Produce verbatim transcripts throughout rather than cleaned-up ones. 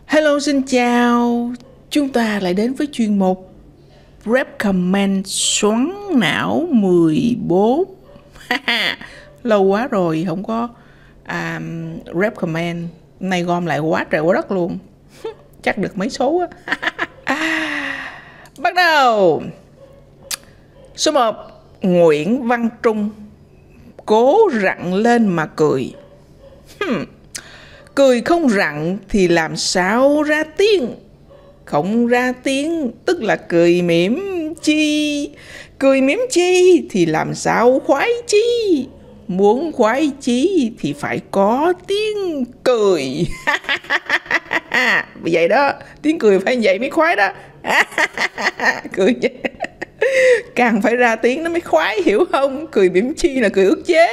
Hello, xin chào. Chúng ta lại đến với chuyên mục Recommend xoắn não mười bốn. Lâu quá rồi không có à, Recommend. Nay gom lại quá trời quá đất luôn. Chắc được mấy số á. Bắt đầu. Số một, Nguyễn Văn Trung. Cố rặn lên mà cười. Hmm. Cười không rặn thì làm sao ra tiếng? Không ra tiếng tức là cười mỉm chi. Cười mỉm chi thì làm sao khoái chi? Muốn khoái chí thì phải có tiếng cười. Vậy đó, tiếng cười phải vậy mới khoái đó. Cười vậy. Càng phải ra tiếng nó mới khoái, hiểu không? Cười mỉm chi là cười ức chế.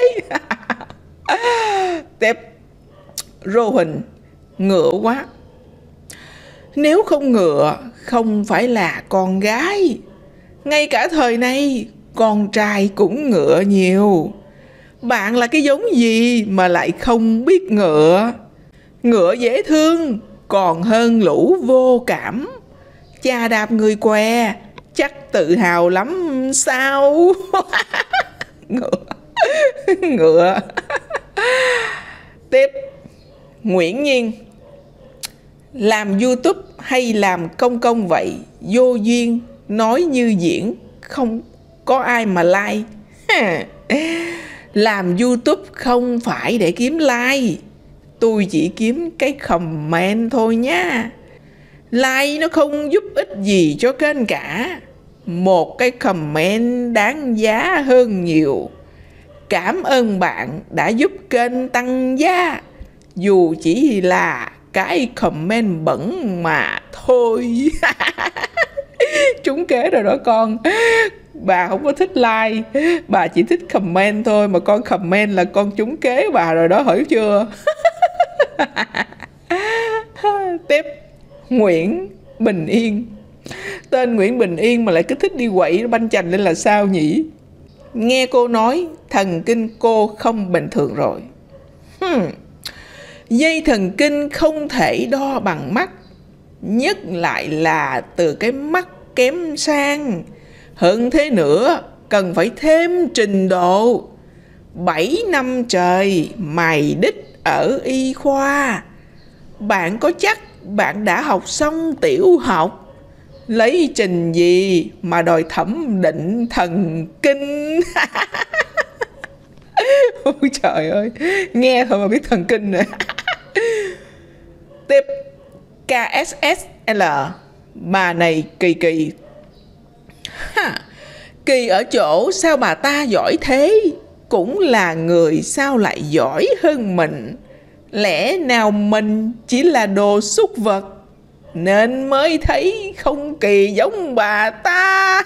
Tiếp. Rô Huỳnh, ngựa quá. Nếu không ngựa, không phải là con gái. Ngay cả thời này, con trai cũng ngựa nhiều. Bạn là cái giống gì mà lại không biết ngựa? Ngựa dễ thương, còn hơn lũ vô cảm. Chà đạp người què, chắc tự hào lắm sao? Ngựa. Ngựa. Tiếp. Nguyễn Nhiên. Làm YouTube hay làm công công vậy? Vô duyên, nói như diễn, không có ai mà like. Làm YouTube không phải để kiếm like. Tôi chỉ kiếm cái comment thôi nha. Like nó không giúp ích gì cho kênh cả. Một cái comment đáng giá hơn nhiều. Cảm ơn bạn đã giúp kênh tăng giá. Dù chỉ là cái comment bẩn mà thôi. Trúng kế rồi đó con. Bà không có thích like, bà chỉ thích comment thôi. Mà con comment là con trúng kế bà rồi đó, hiểu chưa? Tiếp. Nguyễn Bình Yên. Tên Nguyễn Bình Yên mà lại cứ thích đi quậy banh chành lên là sao nhỉ? Nghe cô nói thần kinh cô không bình thường rồi. Hmm. Dây thần kinh không thể đo bằng mắt, nhất lại là từ cái mắt kém sang. Hơn thế nữa, cần phải thêm trình độ. Bảy năm trời mày đích ở y khoa. Bạn có chắc bạn đã học xong tiểu học? Lấy trình gì mà đòi thẩm định thần kinh? Ôi trời ơi, nghe thôi mà biết thần kinh rồi. Tiếp. ca ét ét lờ. Bà này kỳ kỳ. Ha. Kỳ ở chỗ sao bà ta giỏi thế? Cũng là người sao lại giỏi hơn mình? Lẽ nào mình chỉ là đồ súc vật nên mới thấy không kỳ giống bà ta?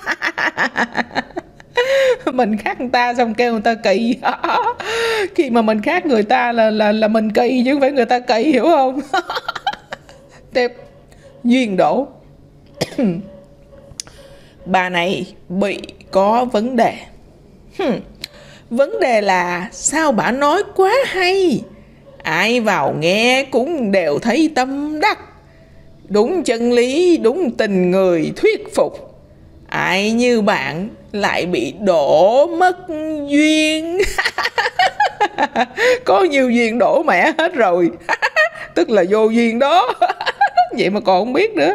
Mình khác người ta xong kêu người ta kỳ. Khi mà mình khác người ta là là là mình kỳ chứ không phải người ta kỳ, hiểu không? Tiếp. Duyên Đỗ. Bà này bị có vấn đề. hmm. Vấn đề là sao bà nói quá hay, ai vào nghe cũng đều thấy tâm đắc. Đúng chân lý, đúng tình người thuyết phục. Ai như bạn lại bị đổ mất duyên. Có nhiều duyên đổ mẹ hết rồi. Tức là vô duyên đó. Vậy mà còn không biết nữa.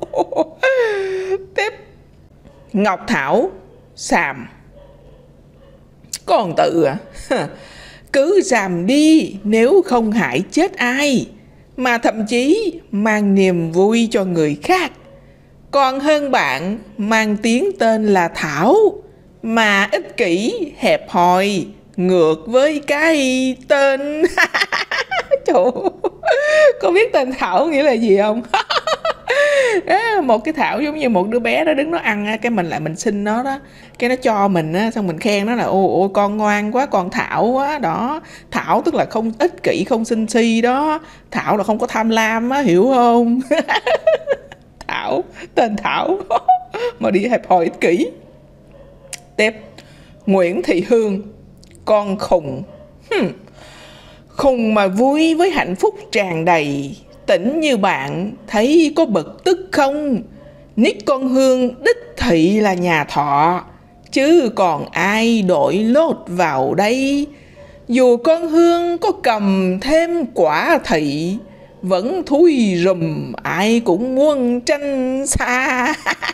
Tiếp. Ngọc Thảo xàm. Còn tự à? Cứ xàm đi, nếu không hại chết ai, mà thậm chí mang niềm vui cho người khác. Còn hơn bạn mang tiếng tên là Thảo, mà ích kỷ, hẹp hòi, ngược với cái tên. Trời, có biết tên Thảo nghĩa là gì không? Một cái Thảo giống như một đứa bé đó đứng nó ăn, cái mình lại mình xin nó đó, cái nó cho mình á, xong mình khen nó là ôi ôi con ngoan quá, con Thảo quá đó. Thảo tức là không ích kỷ, không sân si đó. Thảo là không có tham lam á, hiểu không? Thảo, tên Thảo mà đi hẹp hòi ích kỷ. Tiếp. Nguyễn Thị Hương. Con khùng. hmm. Khùng mà vui với hạnh phúc tràn đầy, Tỉnh như bạn thấy có bực tức không? Nick con Hương đích thị là nhà thọ, chứ còn ai đội lốt vào đây. Dù con Hương có cầm thêm quả thị, vẫn thui rùm ai cũng muốn tranh xa.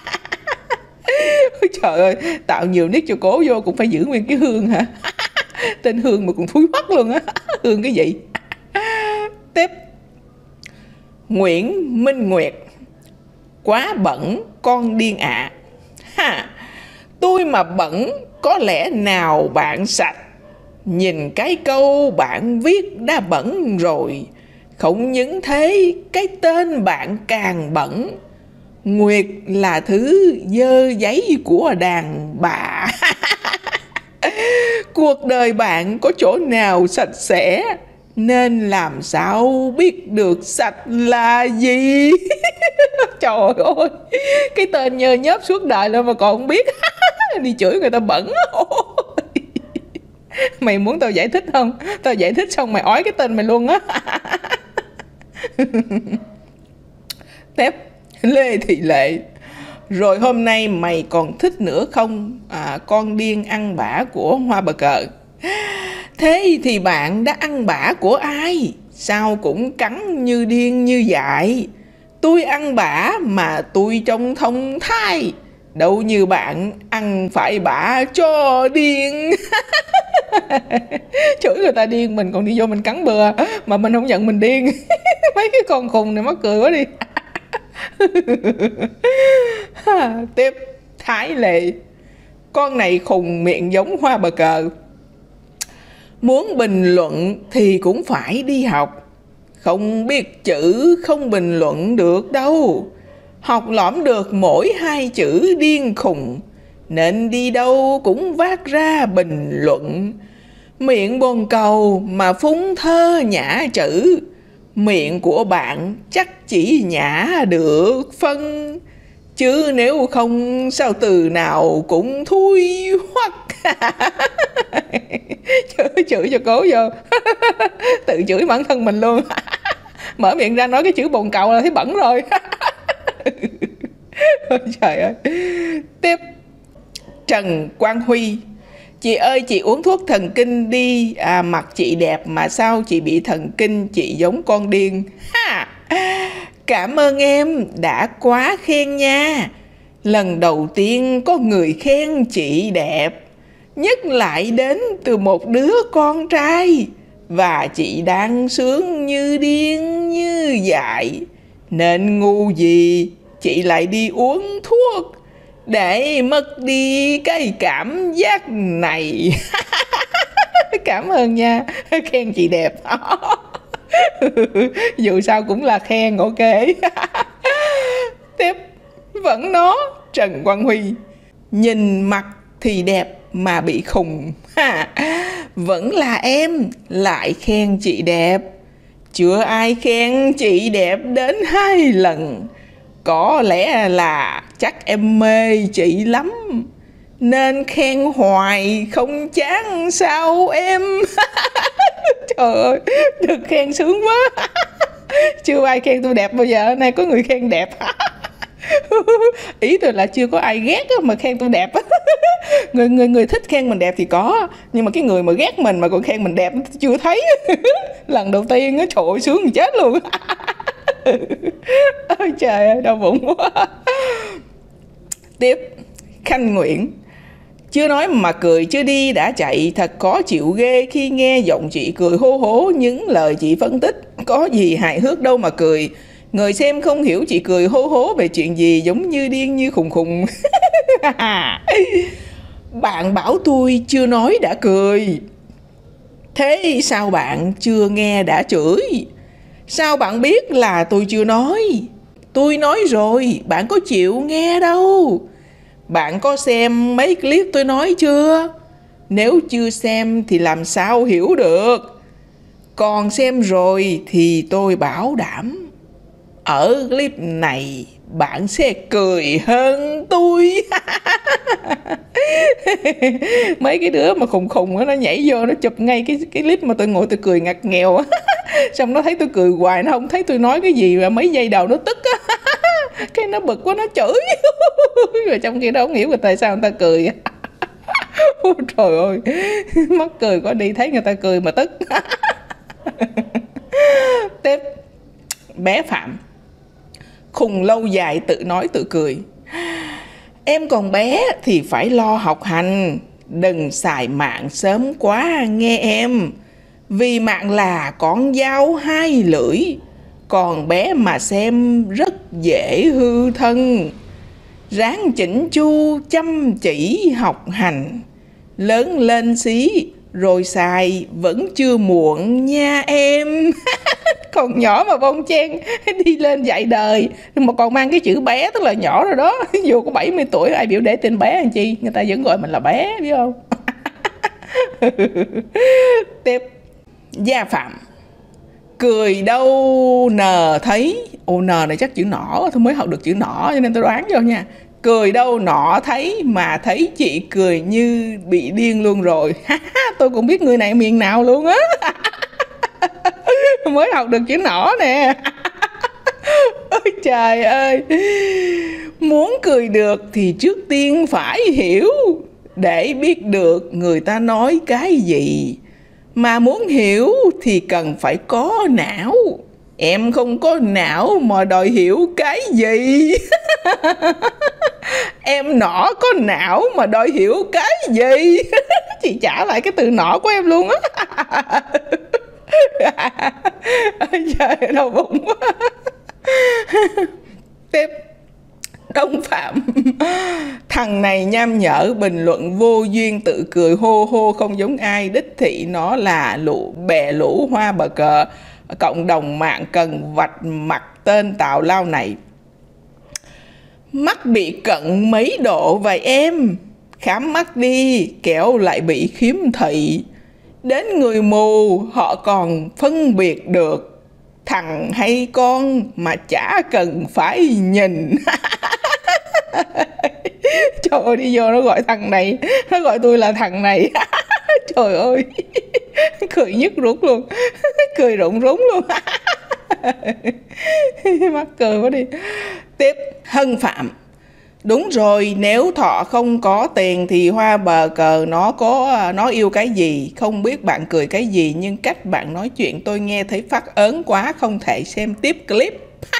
Trời ơi, tạo nhiều nick cho cố vô cũng phải giữ nguyên cái Hương hả? Tên Hương mà cũng thúi hoắc luôn á. Hương cái gì? Tiếp. Nguyễn Minh Nguyệt. Quá bẩn con điên ạ. À. Ha, tôi mà bẩn có lẽ nào bạn sạch. Nhìn cái câu bạn viết đã bẩn rồi. Không những thế, cái tên bạn càng bẩn. Nguyệt là thứ dơ giấy của đàn bà. Cuộc đời bạn có chỗ nào sạch sẽ, nên làm sao biết được sạch là gì. Trời ơi, cái tên nhơ nhớp suốt đời luôn mà còn không biết. Đi chửi người ta bẩn. Mày muốn tao giải thích không? Tao giải thích xong mày ói cái tên mày luôn á. Tiếp. Lê Thị Lệ. Rồi hôm nay mày còn thích nữa không? À, con điên ăn bả của Hoa Bờ Cờ. Thế thì bạn đã ăn bả của ai? Sao cũng cắn như điên như dại. Tôi ăn bả mà tôi trông thông thai. Đâu như bạn ăn phải bả cho điên. Chửi người ta điên, mình còn đi vô mình cắn bừa. Mà mình không nhận mình điên. Mấy cái con khùng này mắc cười quá đi. Tiếp. Thái Lệ. Con này khùng miệng giống Hoa Bờ Cờ. Muốn bình luận thì cũng phải đi học. Không biết chữ không bình luận được đâu. Học lõm được mỗi hai chữ điên khùng, nên đi đâu cũng vác ra bình luận. Miệng bồn cầu mà phúng thơ nhã chữ. Miệng của bạn chắc chỉ nhã được phân, chứ nếu không sao từ nào cũng thui hoắc. Chửi, chửi cho cố vô. Tự chửi bản thân mình luôn. Mở miệng ra nói cái chữ bồn cầu là thấy bẩn rồi. Ôi trời ơi. Tiếp. Trần Quang Huy. Chị ơi, chị uống thuốc thần kinh đi. À, mặt chị đẹp mà sao chị bị thần kinh, chị giống con điên. Ha! Cảm ơn em đã quá khen nha. Lần đầu tiên có người khen chị đẹp, nhất lại đến từ một đứa con trai. Và chị đang sướng như điên như dại, nên ngu gì chị lại đi uống thuốc để mất đi cái cảm giác này. Cảm ơn nha, khen chị đẹp. Dù sao cũng là khen, ok. Tiếp. Vẫn nó. Trần Quang Huy. Nhìn mặt thì đẹp mà bị khùng. Vẫn là em lại khen chị đẹp. Chưa ai khen chị đẹp đến hai lần. Có lẽ là chắc em mê chị lắm, nên khen hoài không chán sao em. Trời ơi, được khen sướng quá. Chưa ai khen tôi đẹp bao giờ, nay có người khen đẹp. Ý tôi là chưa có ai ghét mà khen tôi đẹp. Người người người thích khen mình đẹp thì có, nhưng mà cái người mà ghét mình mà còn khen mình đẹp chưa thấy. Lần đầu tiên á, trời ơi, sướng thì chết luôn. Ôi trời ơi, đau bụng quá. Tiếp. Khanh Nguyễn. Chưa nói mà cười chưa đi đã chạy. Thật khó chịu ghê khi nghe giọng chị cười hô hố những lời chị phân tích. Có gì hài hước đâu mà cười. Người xem không hiểu chị cười hô hố về chuyện gì, giống như điên như khùng khùng. Bạn bảo tôi chưa nói đã cười. Thế sao bạn chưa nghe đã chửi? Sao bạn biết là tôi chưa nói? Tôi nói rồi, bạn có chịu nghe đâu. Bạn có xem mấy clip tôi nói chưa? Nếu chưa xem thì làm sao hiểu được. Còn xem rồi thì tôi bảo đảm. ở clip này bạn sẽ cười hơn tôi. Mấy cái đứa mà khùng khùng đó, nó nhảy vô nó chụp ngay cái cái clip mà tôi ngồi tôi cười ngặt nghèo á. Xong nó thấy tôi cười hoài, nó không thấy tôi nói cái gì, mà mấy giây đầu nó tức á. Cái nó bực quá nó chửi. Rồi trong khi đó không hiểu người tại sao người ta cười. Ôi trời ơi, mắc cười quá đi, thấy người ta cười mà tức. Tiếp, bé Phạm. Khùng lâu dài tự nói tự cười. Em còn bé thì phải lo học hành, đừng xài mạng sớm quá nghe em. Vì mạng là con dao hai lưỡi, còn bé mà xem rất dễ hư thân. Ráng chỉnh chu chăm chỉ học hành, lớn lên xí rồi xài vẫn chưa muộn nha em. Còn nhỏ mà bon chen đi lên dạy đời mà còn mang cái chữ bé tức là nhỏ rồi đó. Dù có bảy mươi tuổi ai biểu để tên bé làm chi, người ta vẫn gọi mình là bé, biết không? Tiếp, Gia Phạm. Cười đâu nờ thấy. Ồ, nờ này chắc chữ nỏ, tôi mới học được chữ nỏ cho nên tôi đoán vô nha. Cười đâu nọ thấy mà thấy chị cười như bị điên luôn rồi. Tôi cũng biết người này miền nào luôn á. Mới học được chữ nỏ nè. Ôi trời ơi. Muốn cười được thì trước tiên phải hiểu, để biết được người ta nói cái gì. Mà muốn hiểu thì cần phải có não. Em không có não mà đòi hiểu cái gì. Em nỏ có não mà đòi hiểu cái gì. Chị trả lại cái từ nỏ của em luôn á. Ôi trời, đau bụng quá. Tiếp, Đông Phạm. Thằng này nham nhở bình luận vô duyên tự cười hô hô không giống ai. Đích thị nó là lũ bè lũ hoa bờ cờ. Cộng đồng mạng cần vạch mặt tên tào lao này. Mắt bị cận mấy độ vậy em? Khám mắt đi, kẻo lại bị khiếm thị. Đến người mù họ còn phân biệt được thằng hay con mà chả cần phải nhìn. Trời ơi, đi vô nó gọi thằng này, nó gọi tôi là thằng này. Trời ơi, cười nhức ruột luôn, cười rụng rúng luôn. Mắc cười quá đi. Tiếp, Hân Phạm. Đúng rồi, nếu Thọ không có tiền thì hoa bờ cờ nó có nó yêu cái gì. Không biết bạn cười cái gì, nhưng cách bạn nói chuyện tôi nghe thấy phát ớn quá, không thể xem tiếp clip.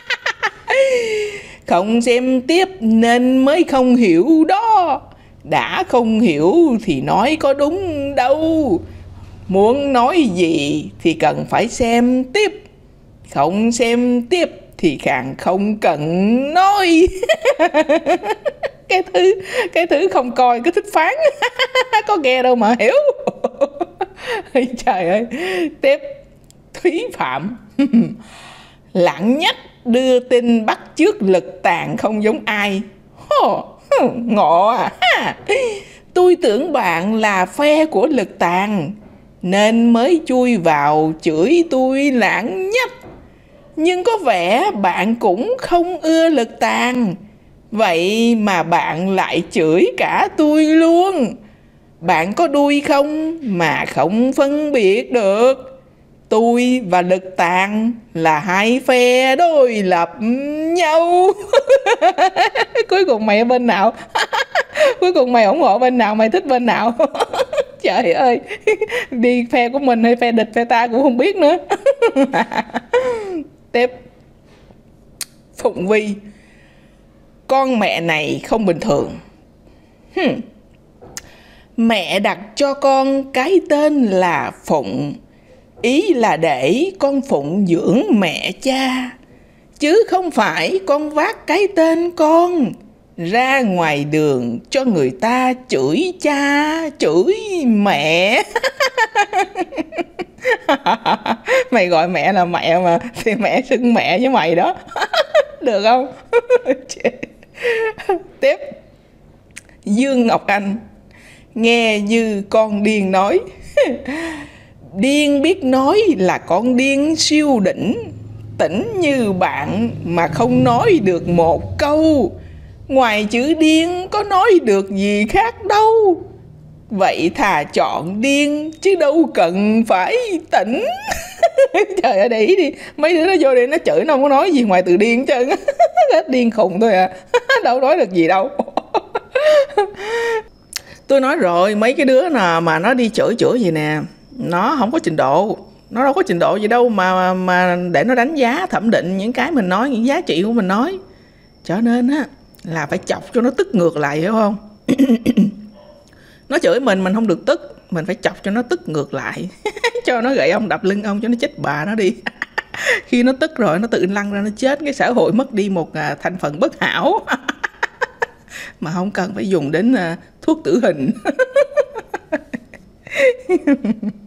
Không xem tiếp nên mới không hiểu đó. Đã không hiểu thì nói có đúng đâu. Muốn nói gì thì cần phải xem tiếp. Không xem tiếp thì càng không cần nói. Cái thứ cái thứ không coi cứ thích phán. Có nghe đâu mà hiểu. Trời ơi. Tiếp, Thúy Phạm. Lặng nhắc đưa tin bắt chước lực tàn không giống ai. Ngộ à. Tôi tưởng bạn là phe của lực tàn nên mới chui vào chửi tôi lãng nhách. Nhưng có vẻ bạn cũng không ưa lực tàn. Vậy mà bạn lại chửi cả tôi luôn. Bạn có đuôi không mà không phân biệt được. Tôi và lực tàn là hai phe đối lập nhau. Cuối cùng mày ở bên nào? Cuối cùng mày ủng hộ bên nào, mày thích bên nào? Trời ơi, đi phe của mình hay phe địch phe ta cũng không biết nữa. Tiếp, Phụng Vi. Con mẹ này không bình thường. hmm. Mẹ đặt cho con cái tên là Phụng, ý là để con phụng dưỡng mẹ cha, chứ không phải con vác cái tên con ra ngoài đường cho người ta chửi cha chửi mẹ. Mày gọi mẹ là mẹ mà thì mẹ xưng mẹ với mày đó. Được không? Tiếp, Dương Ngọc Anh. Nghe như con điên nói. Điên biết nói là con điên siêu đỉnh. Tỉnh như bạn mà không nói được một câu, ngoài chữ điên có nói được gì khác đâu. Vậy thà chọn điên chứ đâu cần phải tỉnh. Trời ơi, để ý đi, mấy đứa nó vô đây nó chửi nó không có nói gì ngoài từ điên chứ. Hết điên khùng thôi à. Đâu nói được gì đâu. Tôi nói rồi, mấy cái đứa nào mà nó đi chửi chửi gì nè, nó không có trình độ. Nó đâu có trình độ gì đâu mà mà để nó đánh giá, thẩm định những cái mình nói, những giá trị của mình nói. Cho nên á là phải chọc cho nó tức ngược lại, hiểu không? Nó chửi mình, mình không được tức, mình phải chọc cho nó tức ngược lại. Cho nó gậy ông đập lưng ông cho nó chết bà nó đi. Khi nó tức rồi nó tự lăn ra nó chết, cái xã hội mất đi một à, thành phần bất hảo. Mà không cần phải dùng đến à, thuốc tử hình.